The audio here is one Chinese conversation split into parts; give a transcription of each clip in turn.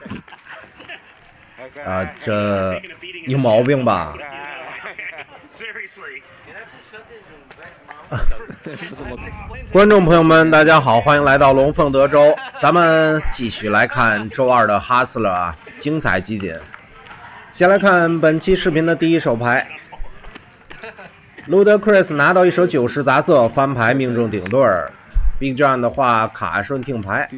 这有毛病吧？观众朋友们，大家好，欢迎来到龙凤德州，咱们继续来看周二的哈斯勒啊，精彩集锦。先来看本期视频的第一手牌。Ludacris 拿到一手90杂色，翻牌命中顶对儿。Big John 的话卡顺听牌。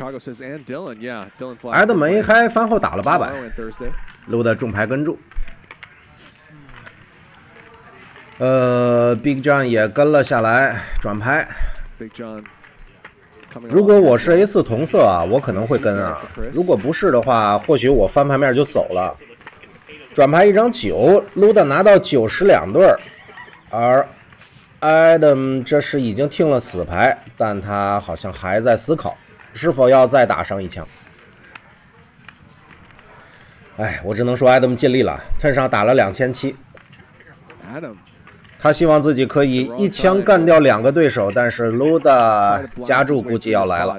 艾德梅还翻后打了800。Luda 中牌跟注。Big John 也跟了下来，转牌。如果我是 A4 同色啊，我可能会跟啊。如果不是的话，或许我翻牌面就走了。转牌一张9 ，Luda 拿到92对儿。而 Adam 这时已经听了死牌，但他好像还在思考是否要再打上一枪。哎，我只能说 Adam 尽力了，thân上打了2700。他希望自己可以一枪干掉2个对手，但是 Luda 加注估计要来了。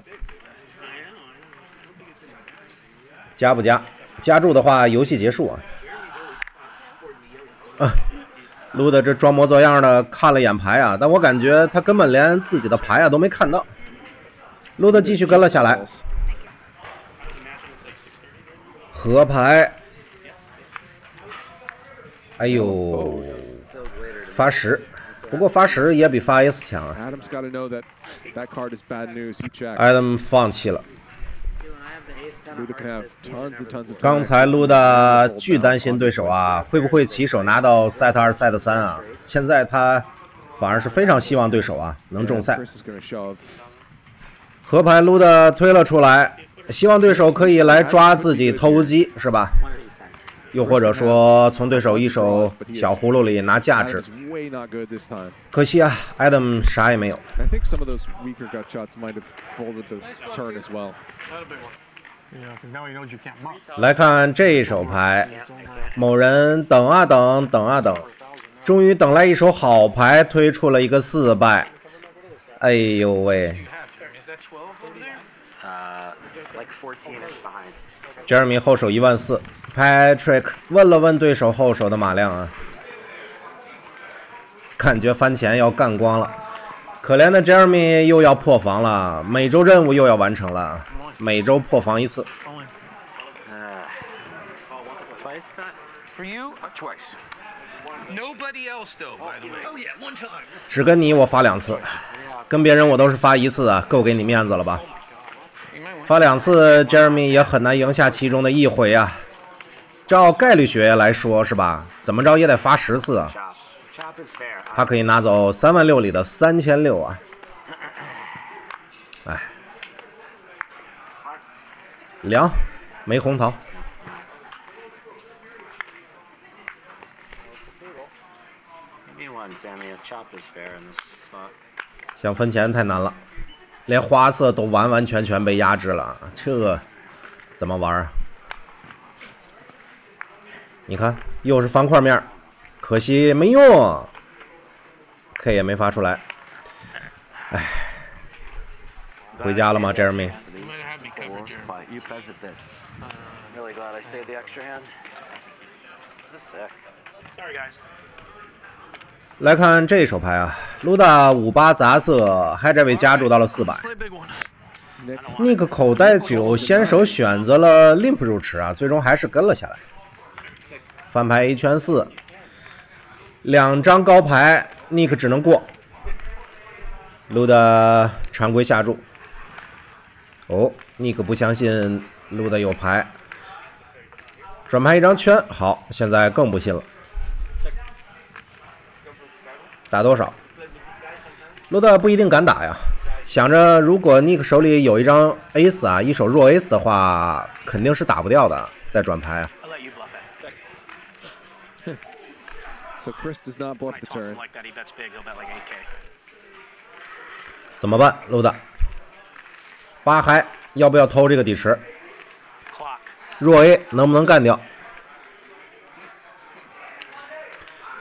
加不加？加注的话，游戏结束啊。Luda 这装模作样的看了眼牌啊，但我感觉他根本连自己的牌啊都没看到。Luda 继续跟了下来，合牌，哎呦，发10，不过发10也比发 S 强啊。Adam 放弃了。刚才Luda巨担心对手啊，会不会起手拿到 set 2 set 3啊？现在他反而是非常希望对手啊能中赛。合牌Luda推了出来，希望对手可以来抓自己偷鸡，是吧？又或者说从对手一手小葫芦里拿价值。可惜啊 ，Adam 啥也没有。来看这一手牌，某人等啊等，等啊等，终于等来一手好牌，推出了一个4败。哎呦喂！Jeremy 后手14000 ，Patrick 问了问对手后手的马量啊，感觉翻钱要干光了。可怜的 Jeremy 又要破防了，每周任务又要完成了，每周破防1次。只跟你我发2次，跟别人我都是发1次啊，够给你面子了吧？发2次 ，Jeremy 也很难赢下其中的1回啊。照概率学来说是吧？怎么着也得发10次啊。他可以拿走36000里的3600啊。哎，凉，没红桃。想分钱太难了，连花色都完完全全被压制了，这怎么玩啊？你看，又是方块面，可惜没用 ，K 也没发出来。哎，回家了吗 ，Jeremy？ 来看这手牌啊 ，Luda 58杂色，还这位加注到了400。Nick 口袋9先手选择了 limp 入池啊，最终还是跟了下来。翻牌1圈4，2张高牌 ，Nick 只能过。Luda 常规下注。哦 ，Nick 不相信 Luda 有牌，转牌1张圈，好，现在更不信了。打多少 ？Luda 不一定敢打呀，想着如果 Nick 手里有一张 Ace 啊，一手弱 Ace 的话，肯定是打不掉的，再转牌啊。怎么办 ，Luda？ 8嗨，要不要偷这个底池？弱 A 能不能干掉？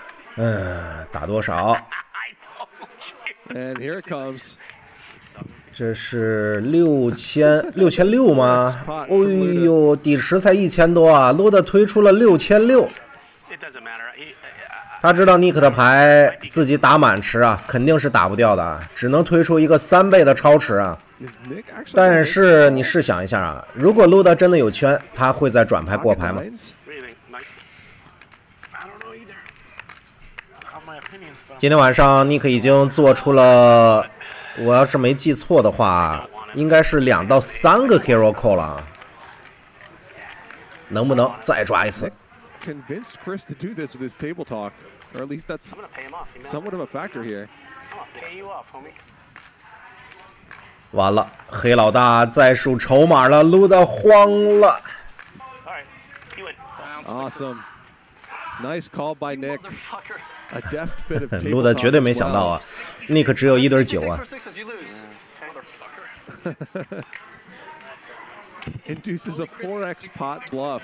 打多少？ 这是6600吗？哎呦，底池才1000多啊！卢德推出了6600。他知道尼克的牌自己打满池啊，肯定是打不掉的，只能推出一个3倍的超池啊。但是你试想一下啊，如果卢德真的有圈，他会在转牌过牌吗？今天晚上尼克已经做出了，我要是没记错的话，应该是2到3个 hero call 了，能不能再抓一次？ Convinced Chris to do this with his table talk, or at least that's somewhat of a factor here. 完了，黑老大在数筹码了，卢德慌了。 Awesome, nice call by Nick. A deft bit of table 卢德绝对没想到啊 ，Nick 只有1对9啊。 Induces a 4x pot bluff.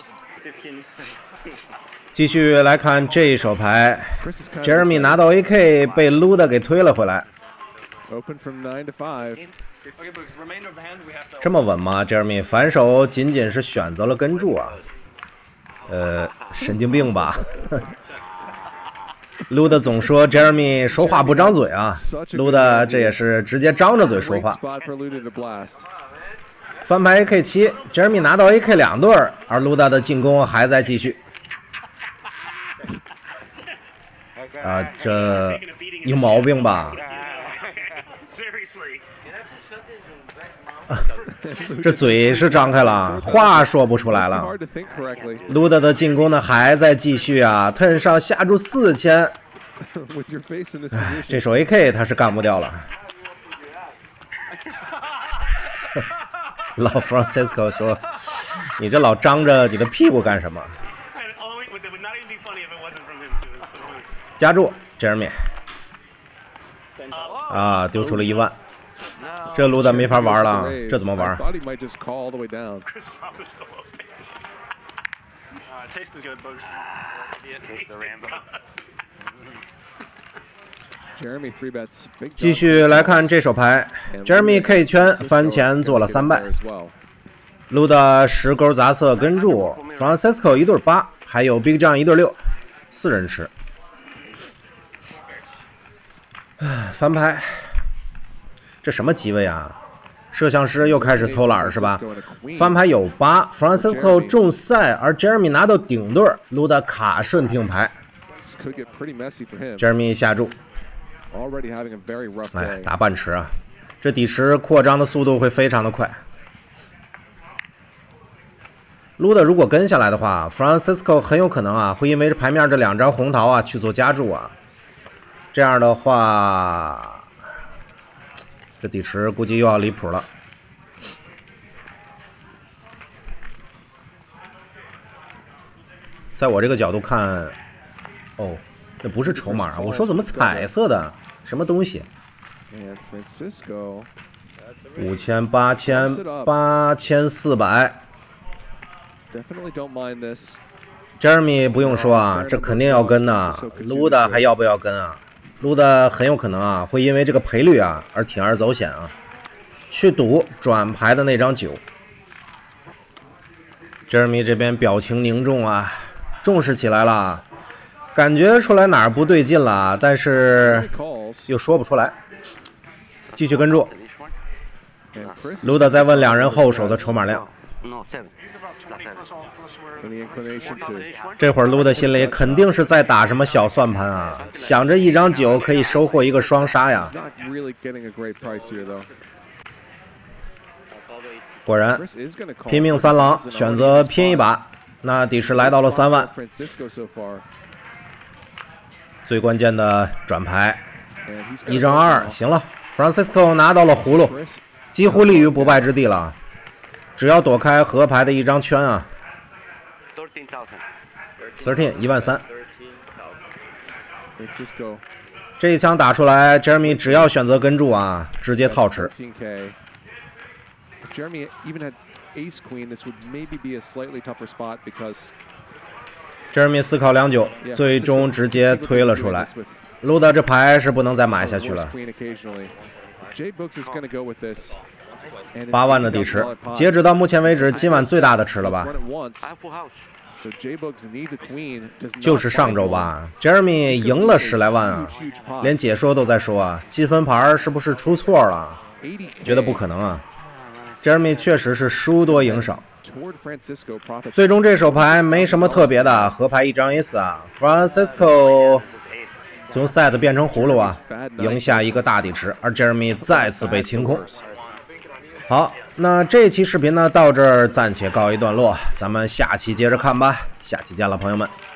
继续来看这一手牌 ，Jeremy 拿到 AK 被卢德给推了回来。 Open from 9 to 5. 这么稳吗 ？Jeremy 反手仅仅是选择了跟注啊。神经病吧？卢德总说 Jeremy 说话不张嘴啊，卢德这也是直接张着嘴说话。翻牌 AK7 ，Jeremy 拿到 AK 2对，而卢德的进攻还在继续。啊，这有毛病吧？这嘴是张开了，话说不出来了。卢德的进攻呢还在继续啊 ，turn 上下注4000。这手 AK 他是干不掉了。老 Francisco 说：“你这老张着你的屁股干什么？”加注 Jeremy 啊，丢出了1万。这卢德没法玩了，这怎么玩？继续来看这手牌 ，Jeremy K 圈翻前做了3败，卢德10勾杂色跟注 ，Francisco 1对8，还有 Big John 1对6，4人池。翻牌。这什么机位啊？摄像师又开始偷懒是吧？翻牌有8 ，Francisco 中赛，而 Jeremy 拿到顶对，卢德卡顺听牌。Jeremy 下注。哎，打半池啊，这底池扩张的速度会非常的快。卢德如果跟下来的话 ，Francisco 很有可能啊会因为牌面这2张红桃啊去做加注啊，这样的话。这底池估计又要离谱了。在我这个角度看，哦，那不是筹码啊！我说怎么彩色的？什么东西？5000、8000、8400。Jeremy 不用说啊，这肯定要跟呐。卢德还要不要跟啊？卢德很有可能啊，会因为这个赔率啊而铤而走险啊，去赌转牌的那张9。Jeremy 这边表情凝重啊，重视起来了，感觉出来哪儿不对劲了，但是又说不出来。继续跟住，卢德在问2人后手的筹码量。这会儿卢德心里肯定是在打什么小算盘啊，想着1张9可以收获一个双杀呀。果然，拼命3郎选择拼一把，那底池来到了3万。最关键的转牌，1张2，行了 ，Francisco 拿到了葫芦，几乎立于不败之地了。只要躲开河牌的1张圈啊。13 13000，这一枪打出来 ，Jeremy 只要选择跟注啊，直接套池。Jeremy 思考良久，最终直接推了出来。卢德这牌是不能再买下去了。 Jay Books is going to go with this. 8万的底池，截止到目前为止，今晚最大的池了吧？ So Jay Books needs a queen. 就是上周吧 ，Jeremy 赢了10来万啊，连解说都在说啊，积分牌是不是出错了？觉得不可能啊 ，Jeremy 确实是输多赢少。最终这手牌没什么特别的，合牌一张 ace 啊 ，Francisco 从 set 变成葫芦啊，赢下一个大底池，而 Jeremy 再次被清空。好，那这期视频呢到这儿暂且告一段落，咱们下期接着看吧，下期见了，朋友们。